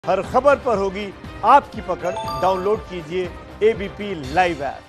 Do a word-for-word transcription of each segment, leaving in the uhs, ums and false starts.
हर खबर पर होगी आपकी पकड़। डाउनलोड कीजिए एबीपी लाइव ऐप।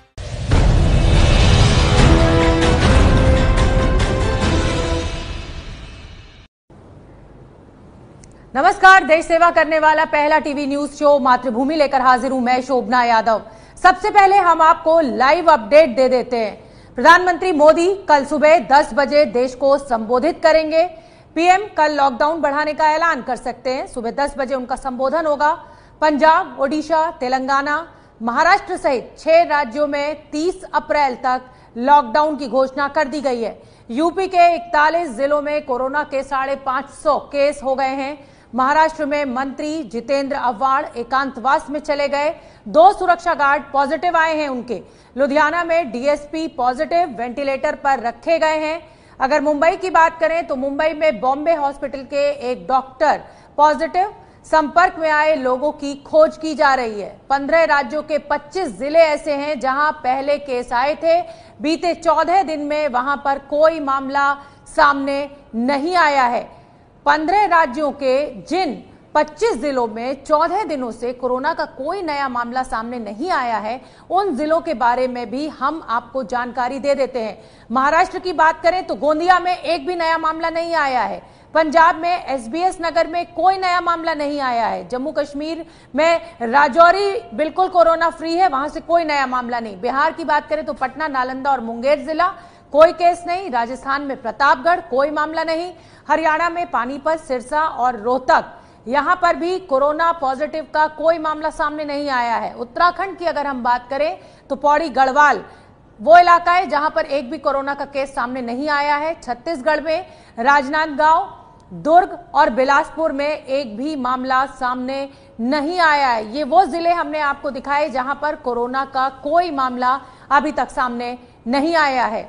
नमस्कार, देश सेवा करने वाला पहला टीवी न्यूज शो मातृभूमि लेकर हाजिर हूं मैं शोभना यादव। सबसे पहले हम आपको लाइव अपडेट दे देते हैं। प्रधानमंत्री मोदी कल सुबह दस बजे देश को संबोधित करेंगे। पीएम कल लॉकडाउन बढ़ाने का ऐलान कर सकते हैं। सुबह दस बजे उनका संबोधन होगा। पंजाब, ओडिशा, तेलंगाना, महाराष्ट्र सहित छह राज्यों में तीस अप्रैल तक लॉकडाउन की घोषणा कर दी गई है। यूपी के इकतालीस जिलों में कोरोना के साढ़े पांच सौ केस हो गए हैं। महाराष्ट्र में मंत्री जितेंद्र आव्हाड एकांतवास में चले गए। दो सुरक्षा गार्ड पॉजिटिव आए हैं उनके। लुधियाना में डीएसपी पॉजिटिव वेंटिलेटर पर रखे गए हैं। अगर मुंबई की बात करें तो मुंबई में बॉम्बे हॉस्पिटल के एक डॉक्टर पॉजिटिव। संपर्क में आए लोगों की खोज की जा रही है। पंद्रह राज्यों के पच्चीस जिले ऐसे हैं जहां पहले केस आए थे। बीते चौदह दिन में वहां पर कोई मामला सामने नहीं आया है। पंद्रह राज्यों के जिन पच्चीस जिलों में चौदह दिनों से कोरोना का कोई नया मामला सामने नहीं आया है, उन जिलों के बारे में भी हम आपको जानकारी दे देते हैं। महाराष्ट्र की बात करें तो गोंदिया में एक भी नया मामला नहीं आया है। पंजाब में एसबीएस नगर में कोई नया मामला नहीं आया है। जम्मू कश्मीर में राजौरी बिल्कुल कोरोना फ्री है, वहां से कोई नया मामला नहीं। बिहार की बात करें तो पटना, नालंदा और मुंगेर जिला कोई केस नहीं। राजस्थान में प्रतापगढ़ कोई मामला नहीं। हरियाणा में पानीपत, सिरसा और रोहतक, यहां पर भी कोरोना पॉजिटिव का कोई मामला सामने नहीं आया है। उत्तराखंड की अगर हम बात करें तो पौड़ी, गढ़वाल वो इलाका है जहां पर एक भी कोरोना का केस सामने नहीं आया है। छत्तीसगढ़ में राजनांदगांव, दुर्ग और बिलासपुर में एक भी मामला सामने नहीं आया है। ये वो जिले हमने आपको दिखाए जहां पर कोरोना का कोई मामला अभी तक सामने नहीं आया है।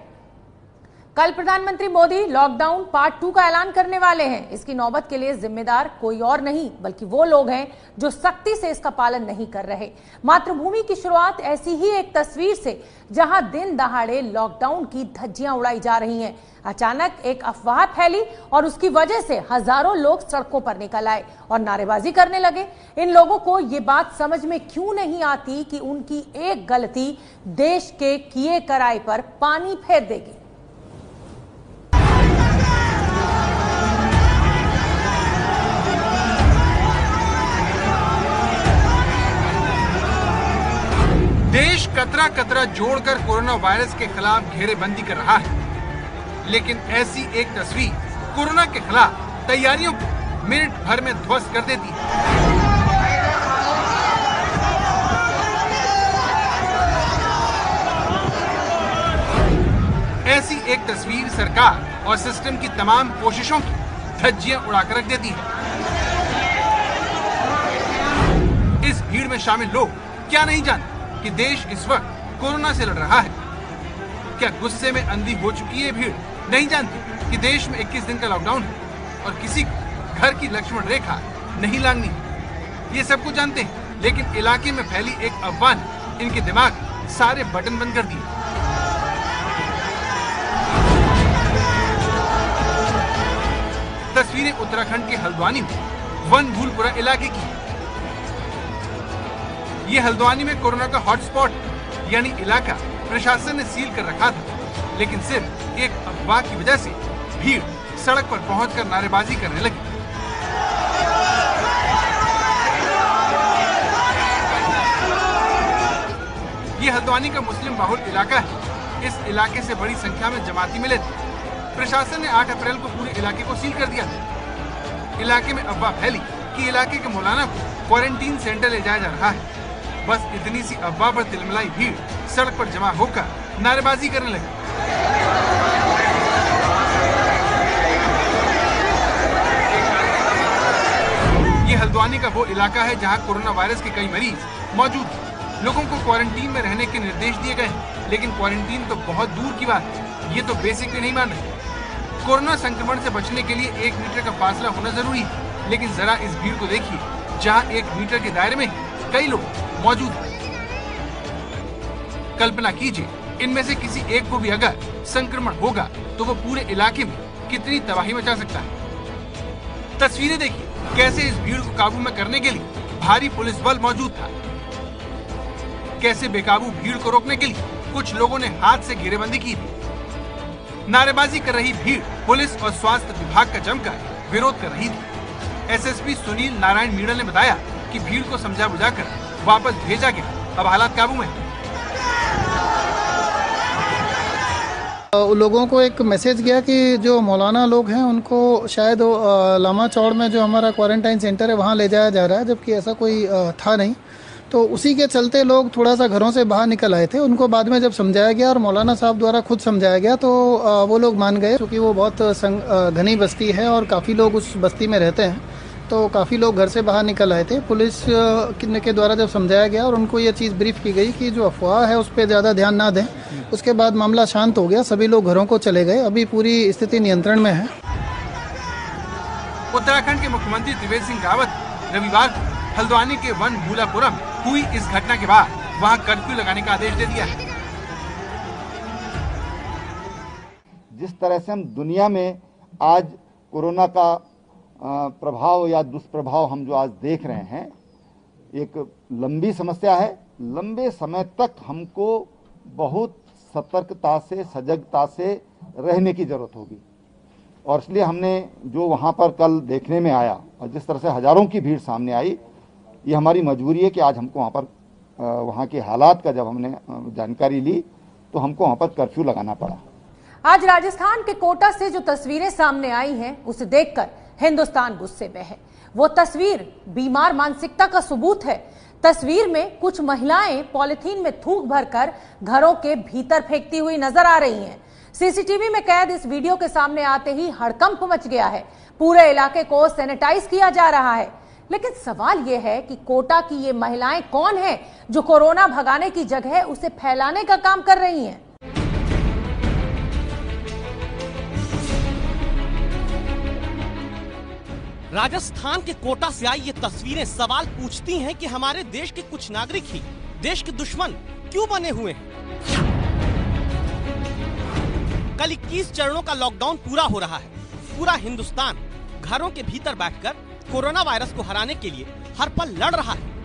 कल प्रधानमंत्री मोदी लॉकडाउन पार्ट टू का ऐलान करने वाले हैं। इसकी नौबत के लिए जिम्मेदार कोई और नहीं बल्कि वो लोग हैं जो सख्ती से इसका पालन नहीं कर रहे। मातृभूमि की शुरुआत ऐसी ही एक तस्वीर से जहां दिन दहाड़े लॉकडाउन की धज्जियां उड़ाई जा रही हैं। अचानक एक अफवाह फैली और उसकी वजह से हजारों लोग सड़कों पर निकल आए और नारेबाजी करने लगे। इन लोगों को ये बात समझ में क्यों नहीं आती कि उनकी एक गलती देश के किए कराए पर पानी फेर देगी। देश कतरा कतरा जोड़कर कोरोना वायरस के खिलाफ घेरेबंदी कर रहा है, लेकिन ऐसी एक तस्वीर कोरोना के खिलाफ तैयारियों को मिनट भर में ध्वस्त कर देती है। ऐसी एक तस्वीर सरकार और सिस्टम की तमाम कोशिशों की धज्जियां उड़ाकर रख देती है। इस भीड़ में शामिल लोग क्या नहीं जानते कि देश इस वक्त कोरोना से लड़ रहा है? क्या गुस्से में अंधी हो चुकी है भीड़? नहीं जानती कि देश में इक्कीस दिन का लॉकडाउन है और किसी को घर की लक्ष्मण रेखा नहीं लांघनी है। ये सब कुछ जानते हैं, लेकिन इलाके में फैली एक अफवाह ने इनके दिमाग सारे बटन बंद कर दिए। तस्वीरें उत्तराखंड के हल्द्वानी में वनभूलपुरा इलाके की। ये हल्द्वानी में कोरोना का हॉटस्पॉट यानी इलाका प्रशासन ने सील कर रखा था, लेकिन सिर्फ एक अफवाह की वजह से भीड़ सड़क पर पहुंचकर नारेबाजी करने लगी। ये हल्द्वानी का मुस्लिम बाहुल इलाका है। इस इलाके से बड़ी संख्या में जमाती मिले थे। प्रशासन ने आठ अप्रैल को पूरे इलाके को सील कर दिया था। इलाके में अफवाह फैली कि इलाके के मौलाना को क्वारंटीन सेंटर ले जाया जा रहा है। बस इतनी सी अफवाह पर तिलमिलाई भीड़ सड़क पर जमा होकर नारेबाजी करने लगी। ये हल्द्वानी का वो इलाका है जहां कोरोना वायरस के कई मरीज मौजूद हैं। लोगों को क्वारंटीन में रहने के निर्देश दिए गए हैं, लेकिन क्वारंटीन तो बहुत दूर की बात है। ये तो बेसिक भी नहीं मान रहे। कोरोना संक्रमण से बचने के लिए एक मीटर का फासला होना जरूरी है, लेकिन जरा इस भीड़ को देखिए जहां एक मीटर के दायरे में कई लोग मौजूद हैं। कल्पना कीजिए इनमें से किसी एक को भी अगर संक्रमण होगा तो वो पूरे इलाके में कितनी तबाही मचा सकता है। तस्वीरें देखिए कैसे इस भीड़ को काबू में करने के लिए भारी पुलिस बल मौजूद था, कैसे बेकाबू भीड़ को रोकने के लिए कुछ लोगों ने हाथ से घेरेबंदी की थी। नारेबाजी कर रही भीड़ पुलिस और स्वास्थ्य विभाग का जमकर विरोध कर रही थी। एसएसपी सुनील नारायण मीणा ने बताया कि भीड़ को समझा बुझाकर वापस भेजा गया, अब हालात काबू में। लोगों को एक मैसेज गया कि जो मौलाना लोग हैं उनको शायद लामा चौड़ में जो हमारा क्वारंटाइन सेंटर है वहाँ ले जाया जा रहा है, जबकि ऐसा कोई था नहीं। तो उसी के चलते लोग थोड़ा सा घरों से बाहर निकल आए थे। उनको बाद में जब समझाया गया और मौलाना साहब द्वारा खुद समझाया गया तो वो लोग मान गए, क्योंकि वो बहुत घनी बस्ती है और काफ़ी लोग उस बस्ती में रहते हैं। तो काफ़ी लोग घर से बाहर निकल आए थे। पुलिस के द्वारा जब समझाया गया और उनको ये चीज़ ब्रीफ की गई कि जो अफवाह है उस पर ज़्यादा ध्यान ना दें, उसके बाद मामला शांत हो गया, सभी लोग घरों को चले गए। अभी पूरी स्थिति नियंत्रण में है। उत्तराखंड के मुख्यमंत्री त्रिवेंद्र सिंह रावत रविवार को हल्द्वानी के वन भूलापुरम हुई इस घटना के बाद वहां कर्फ्यू लगाने का आदेश दे दिया है। जिस तरह से हम दुनिया में आज कोरोना का प्रभाव या दुष्प्रभाव हम जो आज देख रहे हैं, एक लंबी समस्या है। लंबे समय तक हमको बहुत सतर्कता से, सजगता से रहने की जरूरत होगी। और इसलिए हमने जो वहाँ पर कल देखने में आया और जिस तरह से हजारों की भीड़ सामने आई, ये हमारी मजबूरी है कि आज हमको वहाँ पर वहाँ के हालात का जब हमने जानकारी ली तो हमको वहाँ पर कर्फ्यू लगाना पड़ा। आज राजस्थान के कोटा से जो तस्वीरें सामने आई हैं, उसे देखकर हिंदुस्तान गुस्से में है। वो तस्वीर बीमार मानसिकता का सबूत है। तस्वीर में कुछ महिलाएं पॉलिथीन में थूक भरकर घरों के भीतर फेंकती हुई नजर आ रही हैं। सीसीटीवी में कैद इस वीडियो के सामने आते ही हड़कंप मच गया है। पूरे इलाके को सैनिटाइज किया जा रहा है। लेकिन सवाल यह है कि कोटा की ये महिलाएं कौन हैं जो कोरोना भगाने की जगह उसे फैलाने का काम कर रही हैं? राजस्थान के कोटा से आई ये तस्वीरें सवाल पूछती हैं कि हमारे देश के कुछ नागरिक ही देश के दुश्मन क्यों बने हुए हैं। कल इक्कीस चरणों का लॉकडाउन पूरा हो रहा है। पूरा हिंदुस्तान घरों के भीतर बैठकर कोरोना वायरस को हराने के लिए हर पल लड़ रहा है।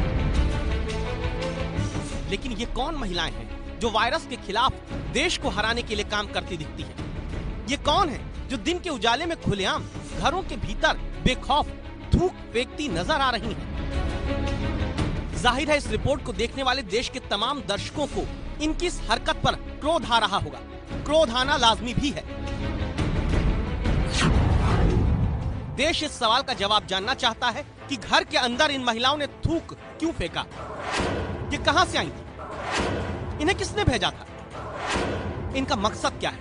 लेकिन ये कौन महिलाएं हैं जो वायरस के खिलाफ देश को हराने के लिए काम करती दिखती हैं? ये कौन है जो दिन के उजाले में खुलेआम घरों के भीतर बेखौफ थूक फेंकती नजर आ रही हैं? जाहिर है इस रिपोर्ट को देखने वाले देश के तमाम दर्शकों को इनकी इस हरकत पर क्रोध आ रहा होगा। क्रोध आना लाजमी भी है। देश इस सवाल का जवाब जानना चाहता है कि घर के अंदर इन महिलाओं ने थूक क्यों फेंका? ये कहां से आई थी? इन्हें किसने भेजा था? इनका मकसद क्या है?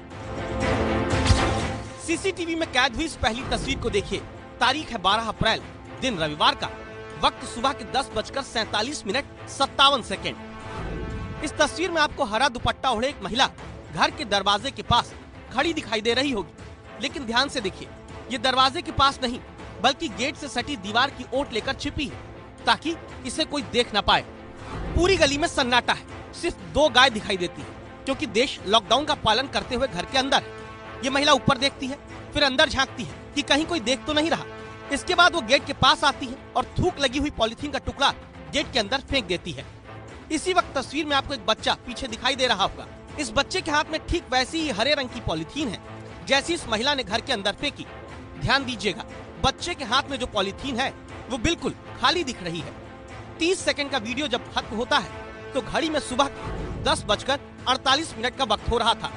सीसीटीवी में कैद हुई इस पहली तस्वीर को देखिए। तारीख है बारह अप्रैल, दिन रविवार का, वक्त सुबह के दस बजकर सैतालीस मिनट सत्तावन सेकेंड। इस तस्वीर में आपको हरा दुपट्टा ओढ़े एक महिला घर के दरवाजे के पास खड़ी दिखाई दे रही होगी। लेकिन ध्यान से देखिए, ये दरवाजे के पास नहीं बल्कि गेट से सटी दीवार की ओट लेकर छिपी है ताकि इसे कोई देख ना पाए। पूरी गली में सन्नाटा है, सिर्फ दो गाय दिखाई देती है क्योंकि देश लॉकडाउन का पालन करते हुए घर के अंदर है। ये महिला ऊपर देखती है, फिर अंदर झांकती है कि कहीं कोई देख तो नहीं रहा। इसके बाद वो गेट के पास आती है और थूक लगी हुई पॉलिथीन का टुकड़ा गेट के अंदर फेंक देती है। इसी वक्त तस्वीर में आपको एक बच्चा पीछे दिखाई दे रहा होगा। इस बच्चे के हाथ में ठीक वैसी ही हरे रंग की पॉलिथीन है जैसी इस महिला ने घर के अंदर फेंकी। ध्यान दीजिएगा, बच्चे के हाथ में जो पॉलिथीन है वो बिल्कुल खाली दिख रही है। तीस सेकंड का वीडियो जब खत्म होता है तो घड़ी में सुबह दस बजकर अड़तालीस मिनट का वक्त हो रहा था।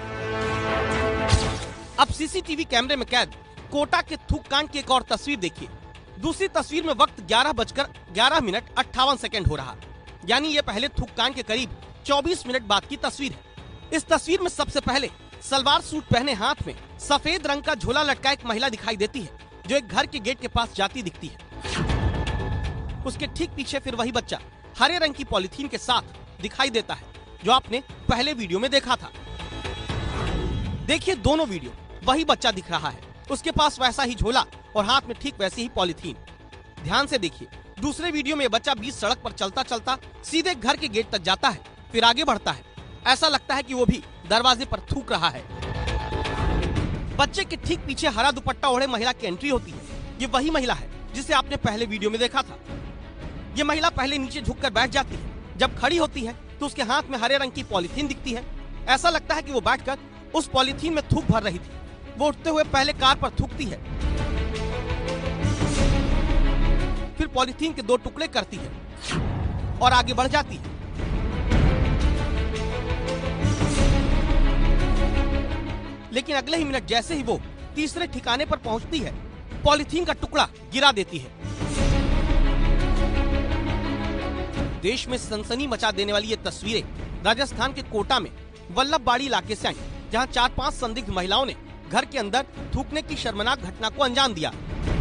अब सीसीटीवी कैमरे में कैद कोटा के थूक कांड की एक और तस्वीर देखिए। दूसरी तस्वीर में वक्त ग्यारह बजकर ग्यारह मिनट अट्ठावन सेकंड हो रहा, यानी ये पहले थूक कांड के करीब चौबीस मिनट बाद की तस्वीर है। इस तस्वीर में सबसे पहले सलवार सूट पहने हाथ में सफेद रंग का झोला लटका एक महिला दिखाई देती है जो एक घर के गेट के पास जाती दिखती है। उसके ठीक पीछे फिर वही बच्चा हरे रंग की पॉलिथीन के साथ दिखाई देता है जो आपने पहले वीडियो में देखा था। देखिए, दोनों वीडियो वही बच्चा दिख रहा है, उसके पास वैसा ही झोला और हाथ में ठीक वैसी ही पॉलिथीन। ध्यान से देखिए, दूसरे वीडियो में बच्चा बीच सड़क पर चलता चलता सीधे घर के गेट तक जाता है, फिर आगे बढ़ता है। ऐसा लगता है कि वो भी दरवाजे पर थूक रहा है। बच्चे के ठीक पीछे हरा दुपट्टा ओढ़े महिला की एंट्री होती है। ये वही महिला है जिसे आपने पहले वीडियो में देखा था। ये महिला पहले नीचे झुककर बैठ जाती है, जब खड़ी होती है तो उसके हाथ में हरे रंग की पॉलीथीन दिखती है। ऐसा लगता है कि वो बैठकर उस पॉलीथीन में थूक भर रही थी। वो उठते हुए पहले कार पर थूकती है, फिर पॉलीथीन के दो टुकड़े करती है और आगे बढ़ जाती है। लेकिन अगले ही मिनट जैसे ही वो तीसरे ठिकाने पर पहुंचती है, पॉलीथीन का टुकड़ा गिरा देती है। देश में सनसनी मचा देने वाली ये तस्वीरें राजस्थान के कोटा में वल्लभबाड़ी इलाके से आई, जहां चार पांच संदिग्ध महिलाओं ने घर के अंदर थूकने की शर्मनाक घटना को अंजाम दिया।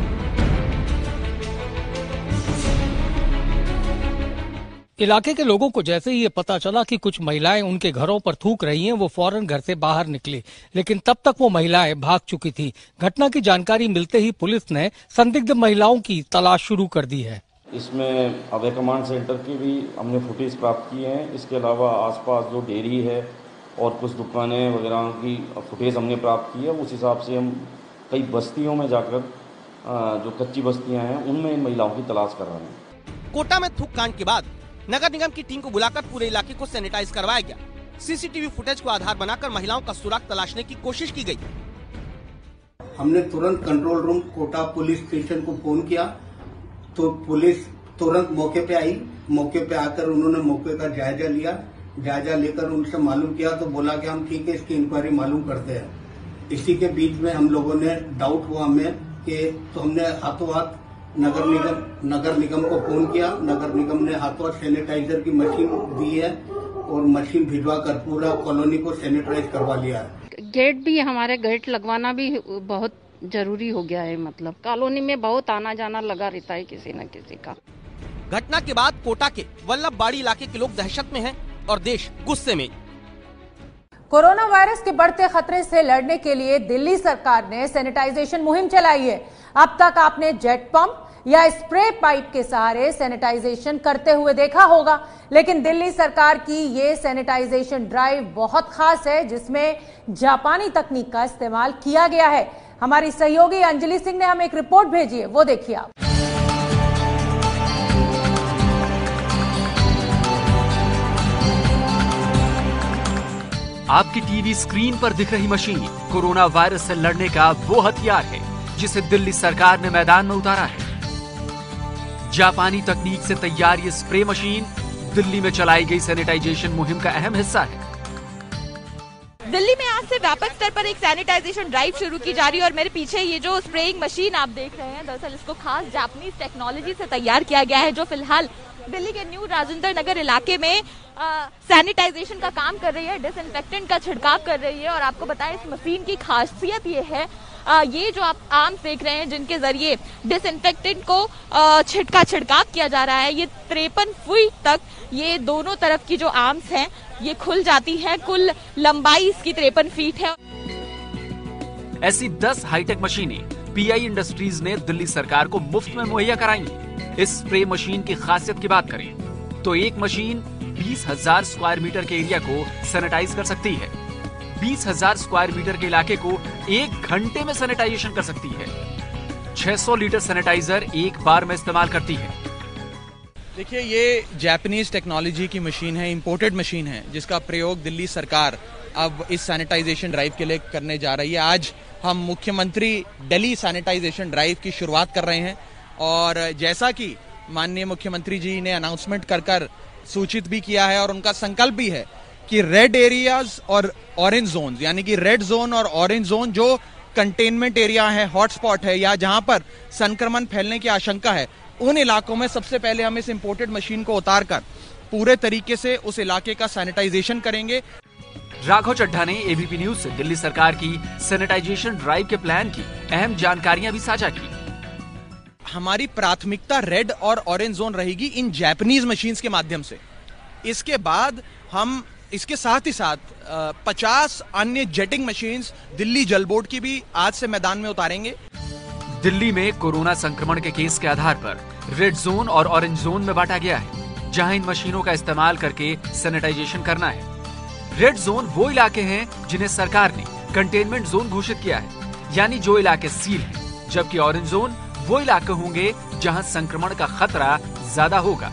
इलाके के लोगों को जैसे ही ये पता चला कि कुछ महिलाएं उनके घरों पर थूक रही हैं, वो फौरन घर से बाहर निकली, लेकिन तब तक वो महिलाएं भाग चुकी थी। घटना की जानकारी मिलते ही पुलिस ने संदिग्ध महिलाओं की तलाश शुरू कर दी है। इसमें अभय कमांड सेंटर की भी हमने फुटेज प्राप्त की है। इसके अलावा आसपास जो डेयरी है और कुछ दुकानें वगैरह की फुटेज हमने प्राप्त की है। उस हिसाब से हम कई बस्तियों में जाकर जो कच्ची बस्तियां हैं उनमें इन महिलाओं की तलाश कर रहे हैं। कोटा में थूक कांड के बाद नगर निगम की टीम को बुलाकर पूरे इलाके को सैनिटाइज करवाया गया। सीसीटीवी फुटेज को आधार बनाकर महिलाओं का सुराग तलाशने की कोशिश की गई। हमने तुरंत control room Kota police station को फोन किया तो पुलिस तुरंत मौके पे आई। मौके पे आकर उन्होंने मौके का जायजा लिया। जायजा लेकर उनसे मालूम किया तो बोला कि हम ठीक है, इसकी इंक्वायरी मालूम करते हैं। इसी के बीच में हम लोगों ने डाउट हुआ हमें कि तो हमने हाथों हाथ नगर निगम नगर निगम को फोन किया। नगर निगम ने हाथों हाथ सैनिटाइजर की मशीन दी है और मशीन भिजवा कर पूरा कॉलोनी को सैनिटाइज करवा लिया है। गेट भी हमारे गेट लगवाना भी बहुत जरूरी हो गया है। मतलब कॉलोनी में बहुत आना जाना लगा रहता है किसी न किसी का। घटना के बाद कोटा के वल्लभबाड़ी इलाके के लोग दहशत में हैं और देश गुस्से में। कोरोना वायरस के बढ़ते खतरे से लड़ने के लिए दिल्ली सरकार ने सैनिटाइजेशन मुहिम चलाई है। अब तक आपने जेट पंप या स्प्रे पाइप के सहारे सैनिटाइजेशन करते हुए देखा होगा, लेकिन दिल्ली सरकार की ये सैनिटाइजेशन ड्राइव बहुत खास है, जिसमें जापानी तकनीक का इस्तेमाल किया गया है। हमारी सहयोगी अंजलि सिंह ने हमें एक रिपोर्ट भेजी है, वो देखिए आप। आपकी टीवी स्क्रीन पर दिख रही मशीन कोरोना वायरस से लड़ने का वो हथियार है जिसे दिल्ली सरकार ने मैदान में उतारा है। जापानी तकनीक से तैयार ये स्प्रे मशीन दिल्ली में चलाई गई सैनिटाइजेशन मुहिम का अहम हिस्सा है। दिल्ली में आज से व्यापक स्तर पर एक सैनिटाइजेशन ड्राइव शुरू की जा रही है और मेरे पीछे ये जो स्प्रेइंग मशीन आप देख रहे हैं, दरअसल इसको खास जापानीज टेक्नोलॉजी से तैयार किया गया है, जो फिलहाल दिल्ली के न्यू राजेंद्र नगर इलाके में सैनिटाइजेशन का काम कर रही है, डिसइंफेक्टेंट का छिड़काव कर रही है। और आपको बताएं इस मशीन की खासियत ये है, आ, ये जो आप आर्म्स देख रहे हैं जिनके जरिए डिसइंफेक्टेंट को छिड़का छिड़काव किया जा रहा है, ये तिरपन फीट तक ये दोनों तरफ की जो आर्म्स हैं ये खुल जाती है। कुल लंबाई इसकी तिरपन फीट है। ऐसी दस हाईटेक मशीनें पीआई इंडस्ट्रीज ने दिल्ली सरकार को मुफ्त में मुहैया कराई हैं। इस स्प्रे मशीन की खासियत की बात करें तो एक मशीन बीस हजार स्क्वायर मीटर के एरिया को सैनिटाइज कर सकती है। बीस हजार स्क्वायर मीटर के इलाके को एक घंटे में सैनिटाइजेशन कर सकती है। छह सौ लीटर सैनिटाइजर एक बार में इस्तेमाल करती है। देखिए, ये जापानीज टेक्नोलॉजी की मशीन है, इंपोर्टेड मशीन है, जिसका प्रयोग दिल्ली सरकार अब इस सैनिटाइजेशन ड्राइव के लिए करने जा रही है। आज हम मुख्यमंत्री दिल्ली सैनिटाइजेशन ड्राइव की शुरुआत कर रहे हैं और जैसा कि माननीय मुख्यमंत्री जी ने अनाउंसमेंट कर कर सूचित भी किया है और उनका संकल्प भी है कि रेड एरियाज और ऑरेंज जोन, यानी कि रेड जोन और ऑरेंज जोन जो कंटेनमेंट एरिया है, हॉटस्पॉट है या जहां पर संक्रमण फैलने की आशंका है, उन इलाकों में सबसे पहले हम इस इंपोर्टेड मशीन को उतारकर पूरे तरीके से उस इलाके का सैनिटाइजेशन करेंगे। राघव चड्ढा ने एबीपी न्यूज से दिल्ली सरकार की सैनिटाइजेशन ड्राइव के प्लान की अहम जानकारियां भी साझा की। हमारी प्राथमिकता रेड और ऑरेंज जोन रहेगी इन जापानीज मशीन्स के माध्यम से। इसके बाद हम इसके साथ ही साथ पचास अन्य जेटिंग मशीन्स दिल्ली जल बोर्ड की भी आज से मैदान में उतारेंगे। दिल्ली में कोरोना संक्रमण के केस के आधार पर रेड जोन और ऑरेंज जोन में बांटा गया है, जहां इन मशीनों का इस्तेमाल करके सैनिटाइजेशन करना है। रेड जोन वो इलाके हैं जिन्हें सरकार ने कंटेनमेंट जोन घोषित किया है, यानी जो इलाके सील हैं, जबकि ऑरेंज जोन वो इलाके होंगे जहां संक्रमण का खतरा ज्यादा होगा।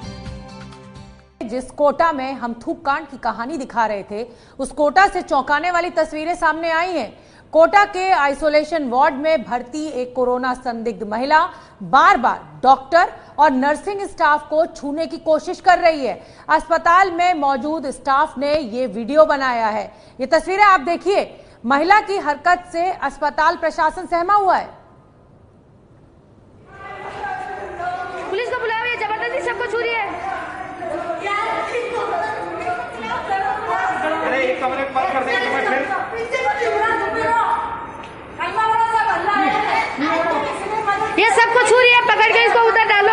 जिस कोटा में हम थूक कांड की कहानी दिखा रहे थे, उस कोटा से चौंकाने वाली तस्वीरें सामने आई हैं। कोटा के आइसोलेशन वार्ड में भर्ती एक कोरोना संदिग्ध महिला बार बार डॉक्टर और नर्सिंग स्टाफ को छूने की कोशिश कर रही है। अस्पताल में मौजूद स्टाफ ने ये वीडियो बनाया है। ये तस्वीरें आप देखिए। महिला की हरकत से अस्पताल प्रशासन सहमा हुआ है। पुलिस को बुलाओ, ये जबरदस्ती सबको छू रही है। अरे एक कमरे बंद कर देंगे मैं फिर। ये सबको छू रही है, पकड़ के इसको उधर डालो।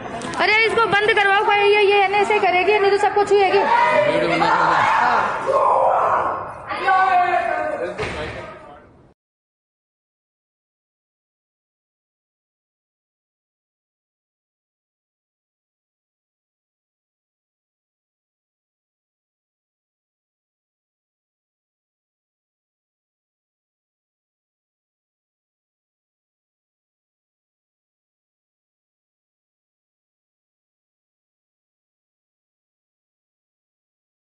अरे इसको बंद करवाओ, ये ये ऐसे करेगी, नहीं तो सबको छुएगी।